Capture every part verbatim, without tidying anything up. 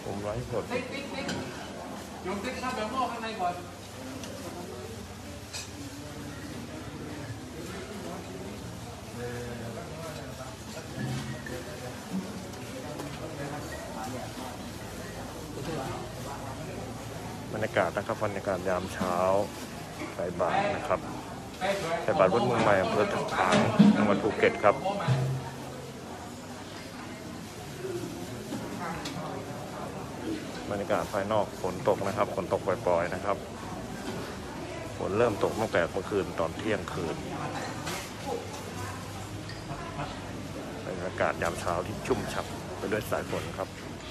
ผมไลฟ์สดติ๊กติ๊กติ๊กโยมติ๊กเข้าแบบหม้อข้างในก่อนบรรยากาศนะครับบรรยากาศยามเช้าใส่บาตรนะครับใส่บาตรวัดเมืองใหม่อำเภอตะปางจังหวัดภูเก็ตครับบรรยากาศภายนอกฝนตกนะครับฝนตกปล่อยๆนะครับฝนเริ่มตกตั้งแต่เมื่อคืนตอนเที่ยงคืนบรรยากาศยามเช้าที่ชุ่มฉ่ำไปด้วยสายฝนครับ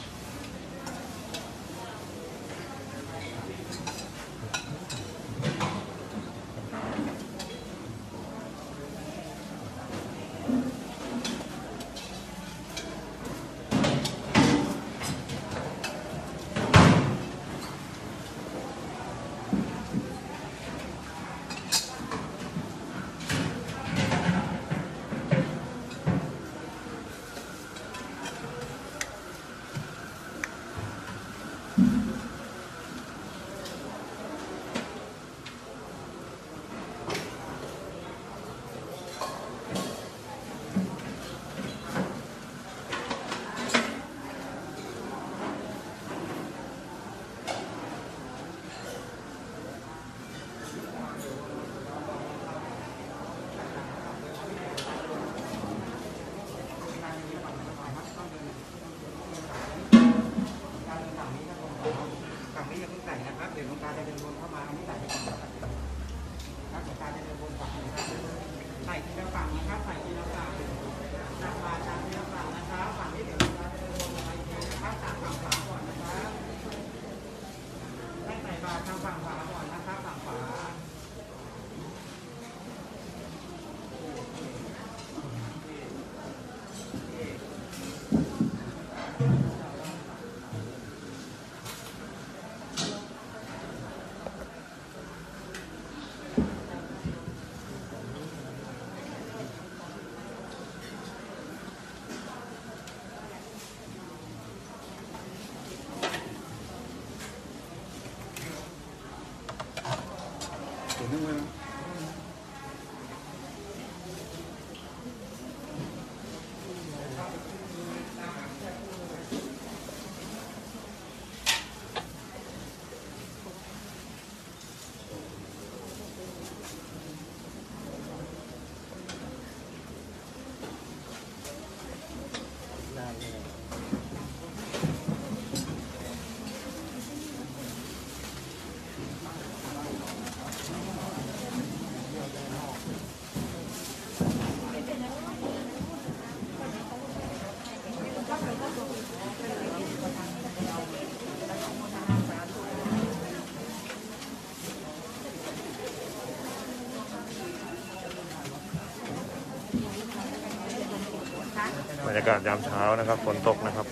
บรรยากาศยามเช้านะครับฝนตกนะครับ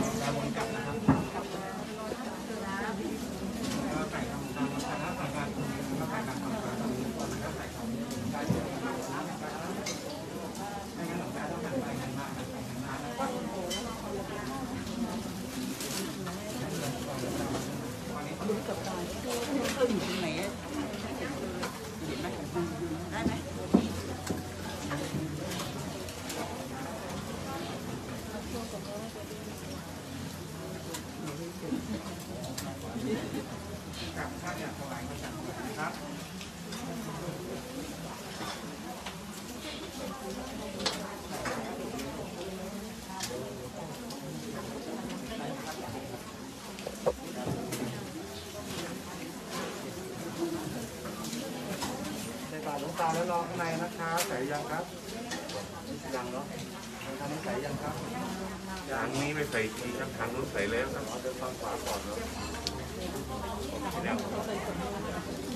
หลวงตาแล้วรอข้างในนะครับใส่ยังครับยังเนาะทางนี้ใส่ยังครับทางนี้ไม่ใส่ทีครับทางนู้นใส่แล้วครับเดินฟังขวาก่อนเนาะ